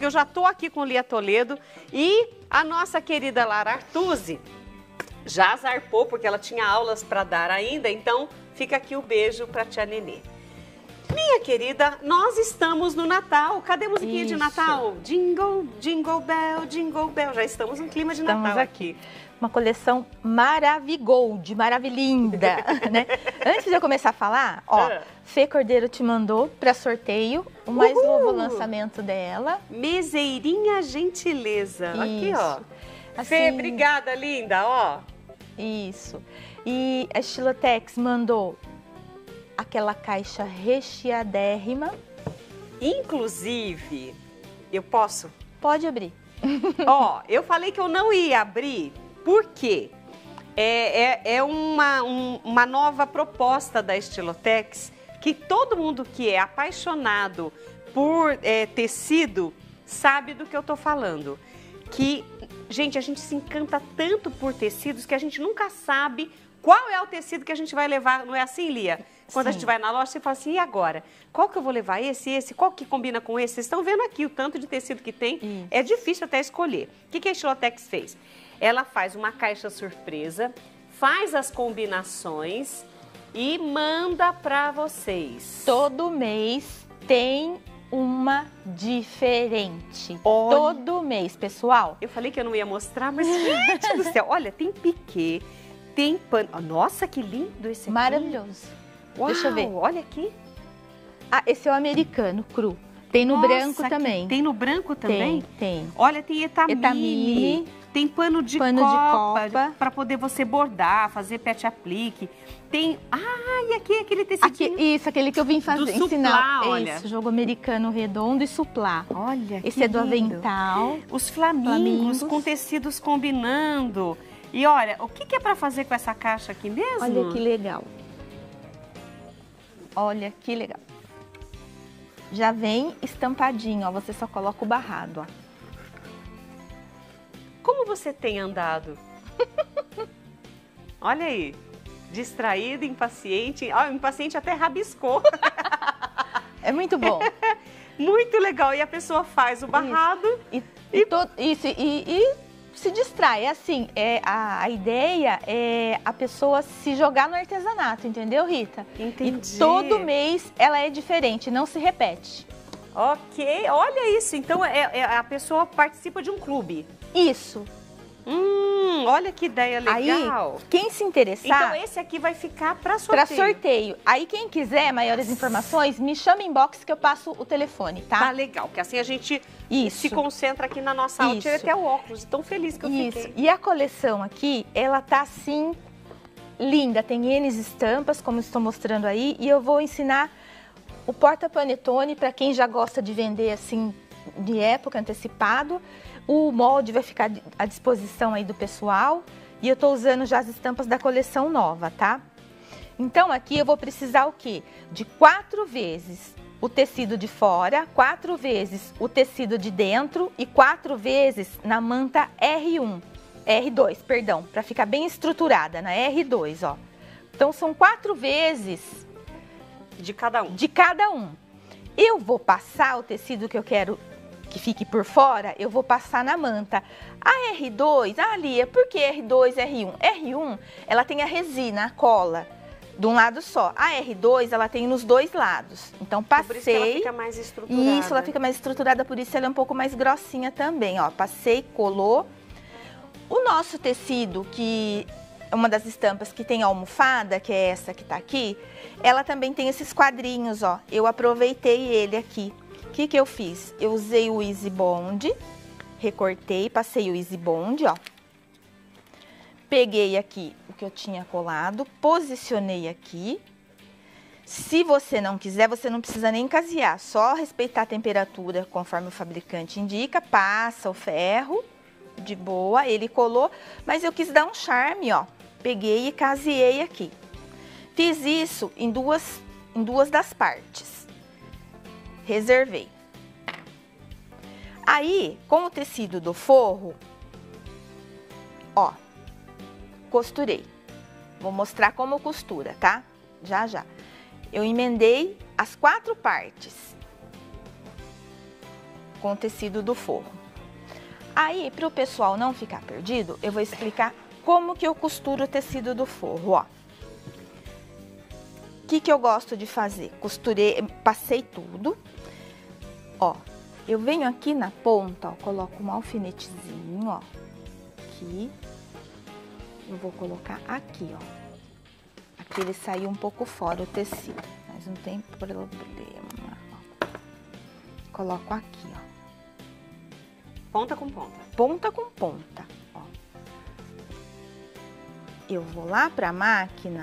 eu já tô aqui com Lia Toledo e a nossa querida Lara Artusi já zarpou, porque ela tinha aulas para dar ainda, então fica aqui o beijo para tia Nenê. Minha querida, nós estamos no Natal. Cadê a musiquinha de Natal? Jingle, jingle bell, jingle bell. Já estamos no clima de Natal aqui. Uma coleção Maravigold, maravilhinda, né? Antes de eu começar a falar, ó, Fê Cordeiro te mandou para sorteio o mais novo lançamento dela. Meseirinha Gentileza. Isso. Aqui, ó. Assim, Fê, obrigada, linda, ó. Isso. E a Estilotex mandou aquela caixa recheadérrima. Inclusive, eu posso? Pode abrir. Ó, eu falei que eu não ia abrir, porque é uma nova proposta da Estilotex, que todo mundo que é apaixonado por tecido sabe do que eu tô falando. Que, gente, a gente se encanta tanto por tecidos que a gente nunca sabe qual é o tecido que a gente vai levar, não é assim, Lia? Quando a gente vai na loja, você fala assim, e agora? Qual que eu vou levar? Esse? Qual que combina com esse? Vocês estão vendo aqui o tanto de tecido que tem. Isso. É difícil até escolher. O que a Estilotex fez? Ela faz uma caixa surpresa, faz as combinações e manda para vocês. Todo mês tem uma diferente. Olha. Todo mês, pessoal. Eu falei que eu não ia mostrar, mas gente do céu, olha, tem piquê, tem pano. Nossa, que lindo esse aqui. Maravilhoso. Uau, deixa eu ver. Olha aqui. Ah, esse é o americano, cru. Tem no branco também. Tem no branco também? Tem. Olha, tem etamine, tem pano de copa para poder você bordar, fazer pet aplique. Tem, e aqui aquele tecidinho. Isso, aquele que eu vim fazer, ensinar. Olha. Isso, jogo americano redondo e suplá. Olha, esse é do avental. Os flamingos com tecidos combinando. E olha, o que é para fazer com essa caixa aqui mesmo? Olha que legal. Olha que legal. Já vem estampadinho, ó. Você só coloca o barrado, ó. Como você tem andado? Olha aí. Distraída, impaciente. Ó, o impaciente até rabiscou. É muito bom. Muito legal. E a pessoa faz o barrado. E se distrai. É assim, a ideia é a pessoa se jogar no artesanato, entendeu, Rita? Entendi. E todo mês ela é diferente, não se repete. Ok, olha isso. Então a pessoa participa de um clube. Isso. Olha que ideia legal. Aí, quem se interessar... Então esse aqui vai ficar para sorteio. Para sorteio. Aí quem quiser maiores informações, me chama em inbox que eu passo o telefone, tá? Tá legal, que assim a gente se concentra aqui na nossa aula. Tirei até o óculos, tão feliz que eu fiquei. E a coleção aqui, ela tá assim, linda. Tem N estampas, como estou mostrando aí. E eu vou ensinar o porta-panetone para quem já gosta de vender assim, de época, antecipado. O molde vai ficar à disposição aí do pessoal. E eu tô usando já as estampas da coleção nova, tá? Então aqui eu vou precisar o quê? De 4 vezes o tecido de fora, 4 vezes o tecido de dentro e 4 vezes na manta R2, perdão, para ficar bem estruturada, na R2, ó. Então são 4 vezes de cada um. De cada um. Eu vou passar o tecido que eu quero que fique por fora, eu vou passar na manta. A R2, Lia, por que R2, R1? R1, ela tem a resina, a cola, de um lado só. A R2, ela tem nos 2 lados. Então, passei... Por isso que ela fica mais estruturada. Isso, ela fica mais estruturada, por isso ela é um pouco mais grossinha também, ó. Passei, colou. O nosso tecido, que é uma das estampas que tem a almofada, que é essa que tá aqui, ela também tem esses quadrinhos, ó. Eu aproveitei ele aqui. O que eu fiz? Eu usei o Easy Bond, recortei, passei o Easy Bond, ó. Peguei aqui o que eu tinha colado, posicionei aqui. Se você não quiser, você não precisa nem casear, só respeitar a temperatura conforme o fabricante indica, passa o ferro, de boa, ele colou, mas eu quis dar um charme, ó. Peguei e caseei aqui. Fiz isso em duas das partes. Reservei. Aí, com o tecido do forro, ó, costurei. Vou mostrar como costura, tá? Já, já. Eu emendei as 4 partes. com o tecido do forro. Aí, para o pessoal não ficar perdido, eu vou explicar como que eu costuro o tecido do forro, ó. O que eu gosto de fazer? Costurei, passei tudo, ó. Eu venho aqui na ponta, ó, coloco um alfinetezinho, ó, aqui. Eu vou colocar aqui, ó. Aqui ele saiu um pouco fora o tecido, mas não tem problema, ó. Coloco aqui, ó. Ponta com ponta. Ponta com ponta, ó. Eu vou lá pra máquina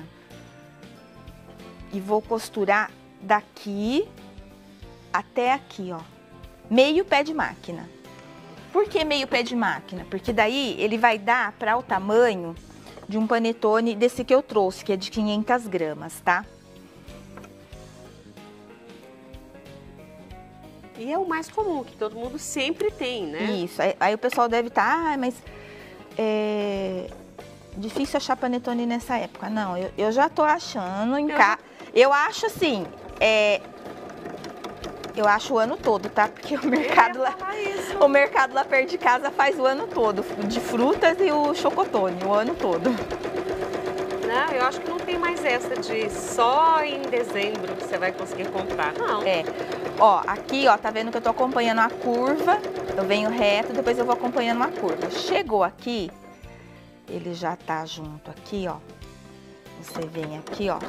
e vou costurar daqui até aqui, ó. Meio pé de máquina. Por que meio pé de máquina? Porque daí ele vai dar para o tamanho de um panetone desse que eu trouxe, que é de 500 gramas, tá? E é o mais comum, que todo mundo sempre tem, né? Isso. Aí o pessoal deve estar, mas é difícil achar panetone nessa época. Não, eu já tô achando em casa. Eu acho assim, eu acho o ano todo, tá? Porque o mercado lá perto de casa faz o ano todo, de frutas e o chocotone, o ano todo. Não, eu acho que não tem mais essa de só em dezembro que você vai conseguir comprar, não. Ó, aqui, ó, tá vendo que eu tô acompanhando a curva, eu venho reto, depois eu vou acompanhando uma curva. Chegou aqui, ele já tá junto aqui, ó. Você vem aqui, ó.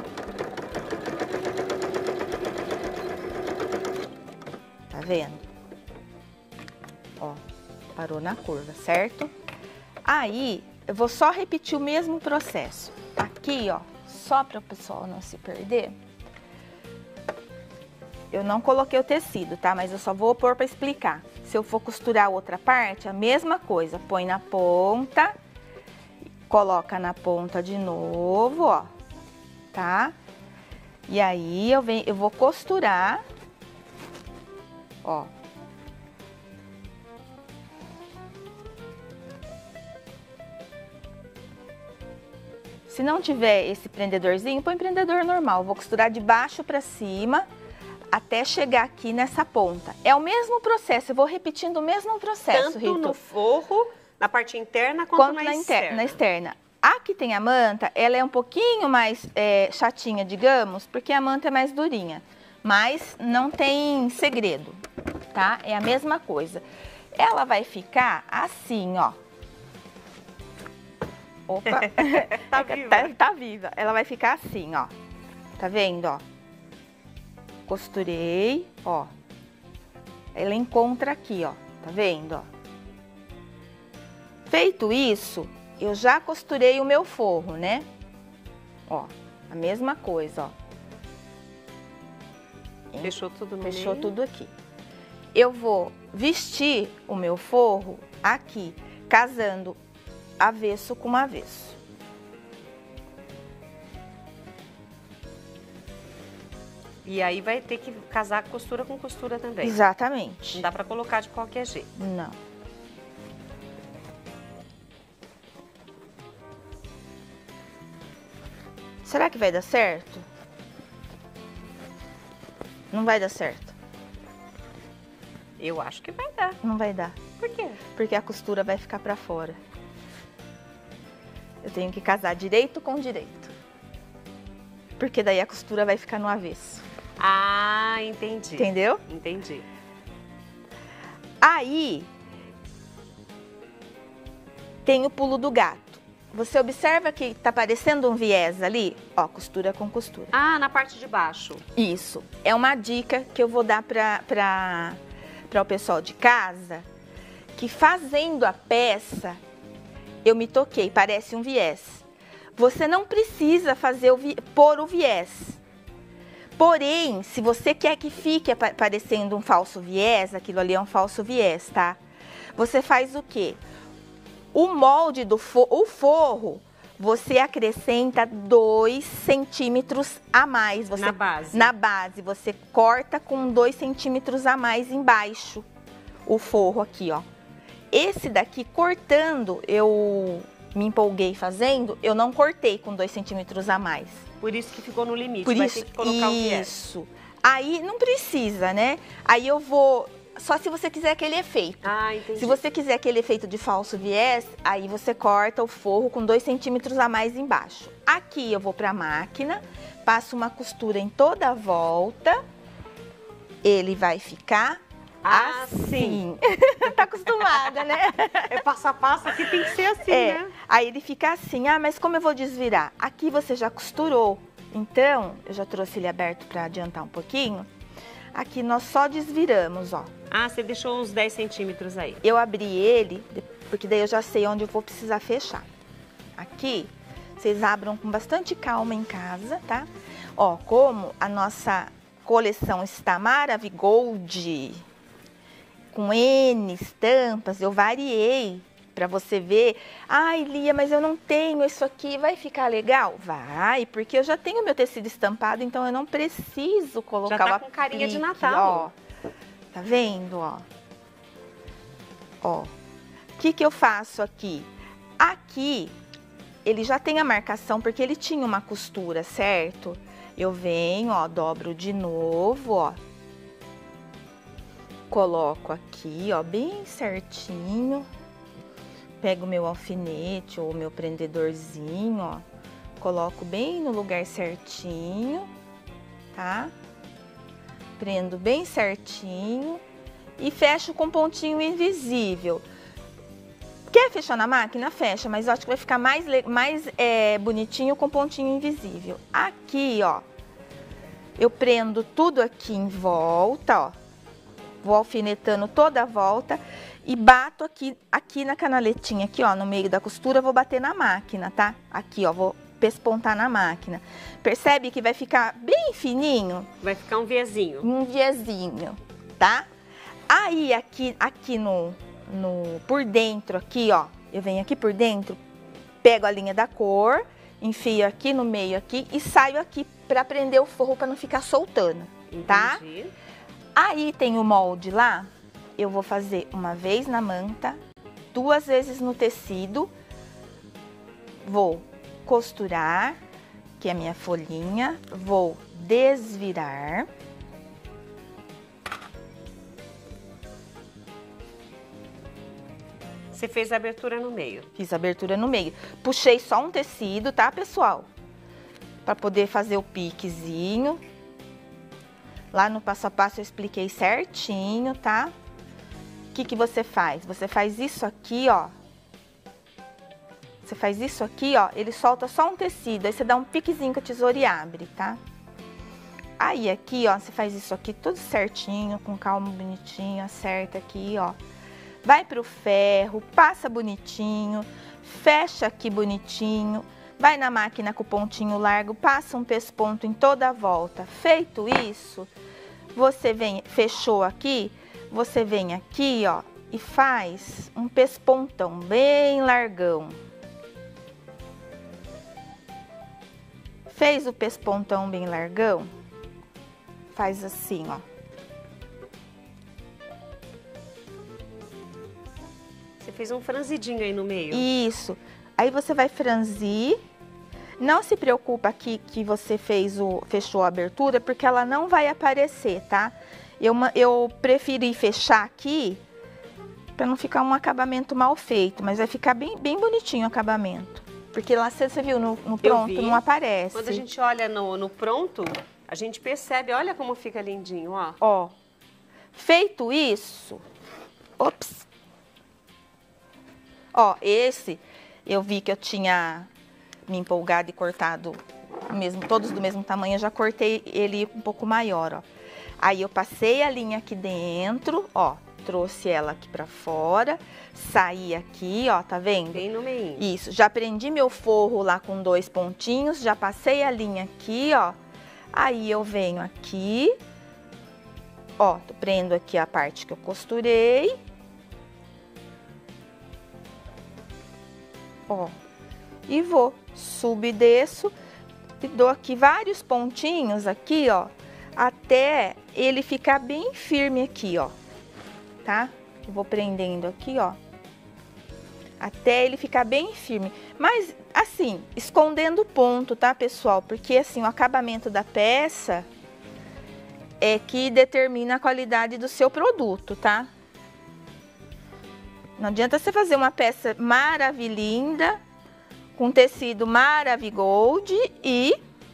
Tá vendo? Ó, parou na curva, certo? Aí, eu vou só repetir o mesmo processo. Aqui, ó, só para o pessoal não se perder. Eu não coloquei o tecido, tá? Mas eu só vou pôr para explicar. Se eu for costurar a outra parte, a mesma coisa. Põe na ponta, coloca na ponta de novo, ó, tá? E aí, eu vou costurar, ó. Se não tiver esse prendedorzinho, põe prendedor normal. Vou costurar de baixo para cima até chegar aqui nessa ponta. É o mesmo processo, eu vou repetindo o mesmo processo, tanto Rito. No forro, na parte interna, quanto na externa. A que tem a manta, ela é um pouquinho mais chatinha, digamos, porque a manta é mais durinha. Mas não tem segredo, tá? É a mesma coisa. Ela vai ficar assim, ó. Opa, tá viva. Tá viva. Ela vai ficar assim, ó. Tá vendo, ó? Costurei, ó. Ela encontra aqui, ó. Tá vendo, ó? Feito isso, eu já costurei o meu forro, né? Ó, a mesma coisa, ó. Fechou tudo no Fechou meio. tudo aqui. Eu vou vestir o meu forro aqui, casando avesso com avesso. E aí vai ter que casar costura com costura também. Exatamente. Não dá pra colocar de qualquer jeito. Não. Será que vai dar certo? Não vai dar certo. Eu acho que vai dar. Não vai dar. Por quê? Porque a costura vai ficar pra fora. Eu tenho que casar direito com direito. Porque daí a costura vai ficar no avesso. Ah, entendi. Entendeu? Entendi. Aí, tem o pulo do gato. Você observa que tá parecendo um viés ali? Ó, costura com costura. Ah, na parte de baixo. Isso. É uma dica que eu vou dar para o pessoal de casa, que fazendo a peça, eu me toquei, parece um viés. Você não precisa pôr o viés. Porém, se você quer que fique parecendo um falso viés, aquilo ali é um falso viés, tá? Você faz o quê? O molde do forro, você acrescenta 2 centímetros a mais. Na base. Na base, você corta com 2 centímetros a mais embaixo o forro aqui, ó. Esse daqui, cortando, eu me empolguei fazendo, eu não cortei com 2 centímetros a mais. Por isso que ficou no limite, Por vai isso, ter que colocar o viés. isso. Aí não precisa, né? Aí eu vou só se você quiser aquele efeito. Ah, entendi. Se você quiser aquele efeito de falso viés, aí você corta o forro com 2 centímetros a mais embaixo. Aqui eu vou para a máquina, passo uma costura em toda a volta, ele vai ficar assim. Tá acostumada, né? É passo a passo, aqui tem que ser assim, né? Aí ele fica assim, mas como eu vou desvirar? Aqui você já costurou, então, eu já trouxe ele aberto para adiantar um pouquinho. Aqui nós só desviramos, ó. Ah, você deixou uns 10 centímetros aí. Eu abri ele, porque daí eu já sei onde eu vou precisar fechar. Aqui, vocês abram com bastante calma em casa, tá? Ó, como a nossa coleção está Maravigold, com N estampas, eu variei para você ver. Ai, Lia, mas eu não tenho isso aqui, vai ficar legal? Vai, porque eu já tenho meu tecido estampado, então eu não preciso colocar já tá com carinha de Natal. Ó, tá vendo, ó? Ó, o que eu faço aqui? Aqui, ele já tem a marcação, porque ele tinha uma costura, certo? Eu venho, ó, dobro de novo, ó. Coloco aqui, ó, bem certinho. Pego meu alfinete ou meu prendedorzinho, ó. Coloco bem no lugar certinho, tá? Prendo bem certinho e fecho com pontinho invisível. Quer fechar na máquina? Fecha, mas eu acho que vai ficar mais bonitinho com pontinho invisível. Aqui, ó, eu prendo tudo aqui em volta, ó. Vou alfinetando toda a volta e bato aqui na canaletinha, aqui, ó, no meio da costura, vou bater na máquina, tá? Aqui, ó, vou pespontar na máquina. Percebe que vai ficar bem fininho? Vai ficar um viezinho. Um viezinho, tá? Aí, aqui por dentro, aqui, ó, eu venho aqui por dentro, pego a linha da cor, enfio aqui no meio aqui e saio aqui pra prender o forro pra não ficar soltando, tá? Entendi. Aí tem o molde lá, eu vou fazer uma vez na manta, 2 vezes no tecido, vou costurar, que é a minha folhinha, vou desvirar. Você fez a abertura no meio. Fiz a abertura no meio. Puxei só um tecido, tá, pessoal? Para poder fazer o piquezinho. Lá no passo a passo eu expliquei certinho, tá? O que você faz? Você faz isso aqui, ó. Você faz isso aqui, ó, ele solta só um tecido. Aí você dá um piquezinho com a tesoura e abre, tá? Aí aqui, ó, você faz isso aqui tudo certinho, com calma, bonitinho, acerta aqui, ó. Vai pro ferro, passa bonitinho, fecha aqui bonitinho. Vai na máquina com o pontinho largo, passa um pesponto em toda a volta. Feito isso, você vem, fechou aqui, você vem aqui, ó, e faz um pespontão bem largão. Fez o pespontão bem largão? Faz assim, ó. Você fez um franzidinho aí no meio. Isso. Aí você vai franzir. Não se preocupa aqui que você fechou a abertura, porque ela não vai aparecer, tá? Eu preferi fechar aqui para não ficar um acabamento mal feito, mas vai ficar bem bonitinho o acabamento. Porque lá você viu no pronto, não aparece. Quando a gente olha no pronto, a gente percebe, olha como fica lindinho, ó. Ó, feito isso, ops. Ó, esse eu vi que eu tinha me empolgado e cortado todos do mesmo tamanho, eu já cortei ele um pouco maior, ó. Aí eu passei a linha aqui dentro, ó, trouxe ela aqui pra fora, saí aqui, ó, tá vendo? Bem no meio. Isso, já prendi meu forro lá com 2 pontinhos, já passei a linha aqui, ó. Aí eu venho aqui, ó, prendo aqui a parte que eu costurei. Ó, e vou, subo e desço, e dou aqui vários pontinhos aqui, ó, até ele ficar bem firme aqui, ó, tá? Eu vou prendendo aqui, ó, até ele ficar bem firme. Mas, assim, escondendo o ponto, tá, pessoal? Porque, assim, o acabamento da peça, é que determina a qualidade do seu produto, tá? Não adianta você fazer uma peça maravilhinda, com tecido Maravigold e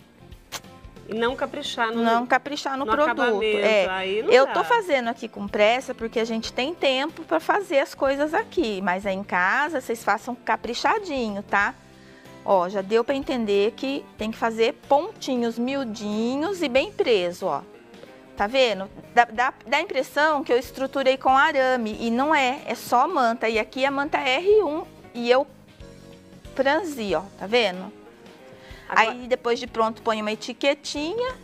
não caprichar no, produto. Aí não eu dá. tô fazendo aqui com pressa porque a gente tem tempo para fazer as coisas aqui, mas aí em casa vocês façam caprichadinho, tá? Ó, já deu para entender que tem que fazer pontinhos miudinhos e bem preso, ó. Tá vendo? Dá a impressão que eu estruturei com arame e não é só manta. E aqui a manta R1 e eu franzi, ó, tá vendo? Agora, aí depois de pronto põe uma etiquetinha,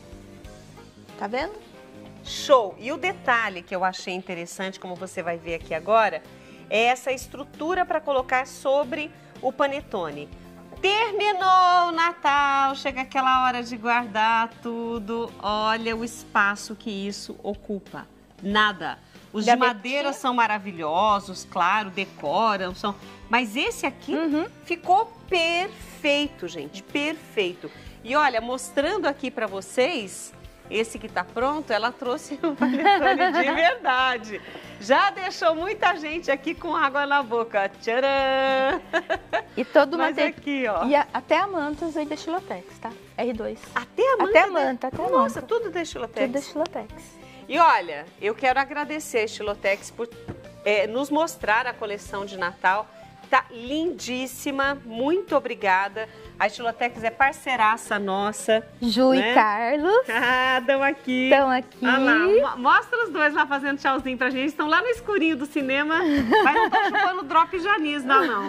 tá vendo? Show! E o detalhe que eu achei interessante, como você vai ver aqui agora, é essa estrutura para colocar sobre o panetone. Terminou o Natal, chega aquela hora de guardar tudo, olha o espaço que isso ocupa, nada. Os de madeira são maravilhosos, claro, decoram, mas esse aqui ficou perfeito, gente, perfeito. E olha, mostrando aqui para vocês, esse que tá pronto, ela trouxe um panetone de verdade. Já deixou muita gente aqui com água na boca. Tcharam! E todo Mas aqui, ó. E até a manta usei da Estilotex, tá? R2. Até a manta? Até a manta, até a manta. Nossa, tudo da Estilotex. Tudo da Estilotex. E olha, eu quero agradecer a Estilotex por nos mostrar a coleção de Natal. Tá lindíssima, muito obrigada. A Estilotex é parceiraça nossa. Ju né? e Carlos. Ah, estão aqui. Estão aqui. Ah lá, mostra os dois lá fazendo tchauzinho pra gente. Estão lá no escurinho do cinema, mas não estão chupando drop Janice, não.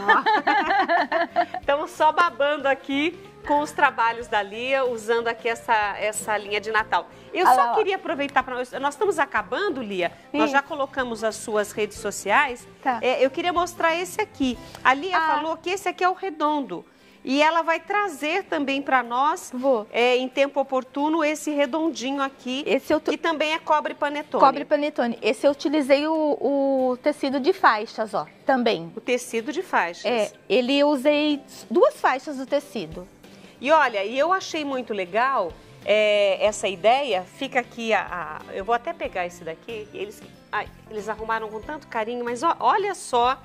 Estamos só babando aqui com os trabalhos da Lia, usando aqui essa linha de Natal. Eu só queria aproveitar para nós estamos acabando, Lia. Sim. Nós já colocamos as suas redes sociais. Tá. Eu queria mostrar esse aqui. A Lia falou que esse aqui é o redondo. E ela vai trazer também para nós, em tempo oportuno, esse redondinho aqui, que também é cobre panetone. Cobre panetone. Esse eu utilizei o tecido de faixas, ó, também. O tecido de faixas. Ele eu usei 2 faixas do tecido. E olha, eu achei muito legal essa ideia. Fica aqui, eu vou até pegar esse daqui. Eles arrumaram com tanto carinho, mas olha só.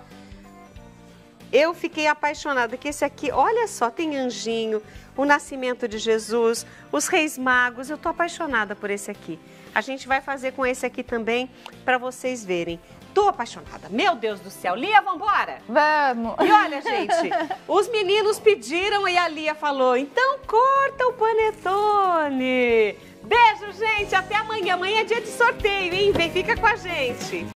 Eu fiquei apaixonada, que esse aqui, olha só, tem anjinho, o nascimento de Jesus, os reis magos, eu tô apaixonada por esse aqui. A gente vai fazer com esse aqui também, para vocês verem. Tô apaixonada, meu Deus do céu. Lia, vambora? Vamos! E olha, gente, os meninos pediram e a Lia falou, então corta o panetone. Beijo, gente, até amanhã. Amanhã é dia de sorteio, hein? Vem, fica com a gente.